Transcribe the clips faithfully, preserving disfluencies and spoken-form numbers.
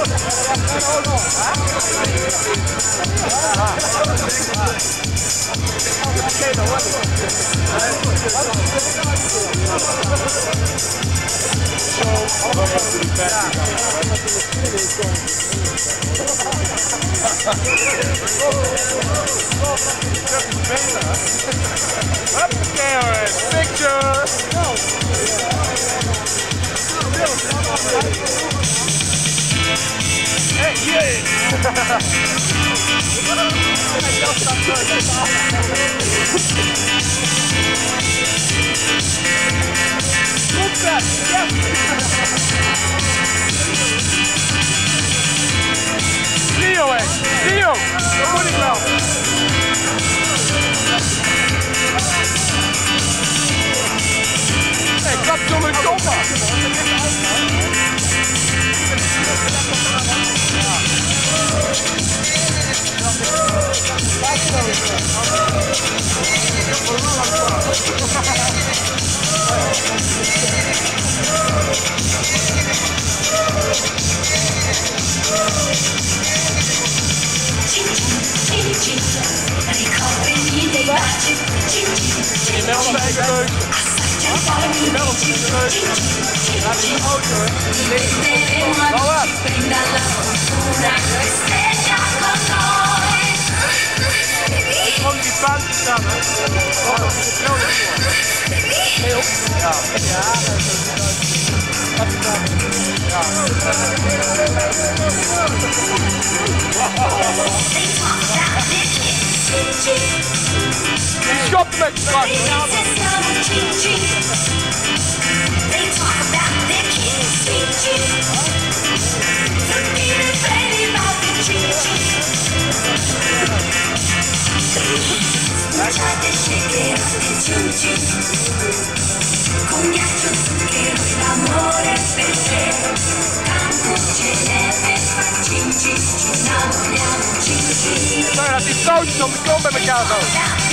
Picture! Hey, yeah! Goed dat! Ja! Trio, hè! Trio! Dat moet ik wel! Hey, klap zonder de kop af! Je meldt me eigen leuk. Je meldt me eigen leuk. Ja, dat is een auto, hè. Hou op. Gewoon die buiten staan, hè. Oh, dat is heel leuk voor. Heel? Ja. Ja, dat is ja. Schop met je vak. Sorry, dat die touwtjes om de kont bij elkaar zo.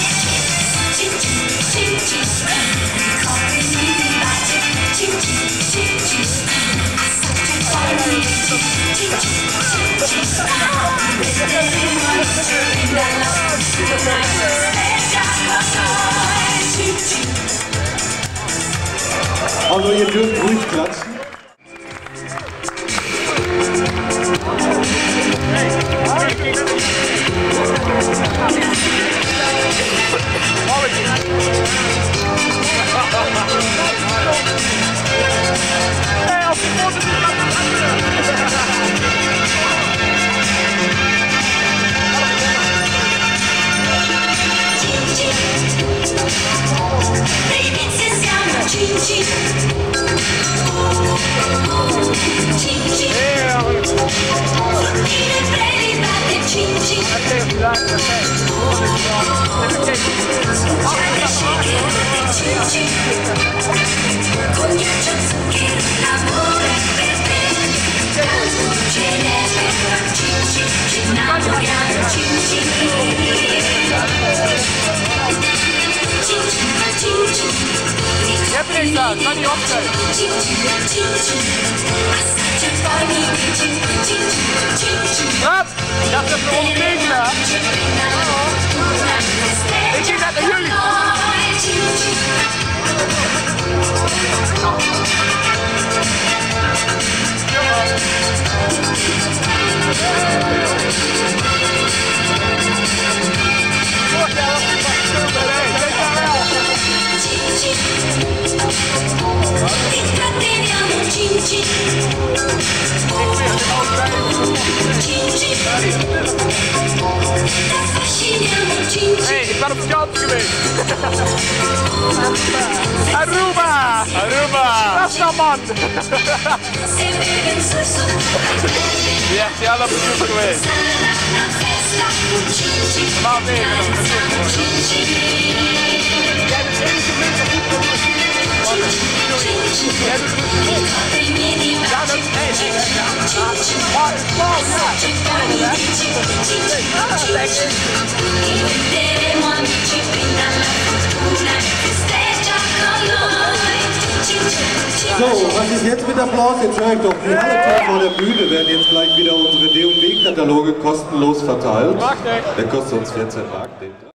Also ihr dürft ruhig klatschen. Hey, auf die Fotos! Je hebt er niks aan, kan niet opgeven. Wat? Ik dacht dat we ondertekenen, hè? Ik zie dat naar jullie. Hey, ik ben op vakantie geweest. Aruba! Aruba! Dat is nou man! Ja, die alle op bezoek geweest. Maand negen nog. Jij bent de enige mens die goed kan zien. Jij bent goed. Ja, dat is nee, nee. Maar het valt, ja. Ja, lekker. So, was ist jetzt mit Applaus? Jetzt höre ich doch, die Halle vor der Bühne werden jetzt gleich wieder unsere D und B-Kataloge kostenlos verteilt. Der kostet uns vierzehn Mark.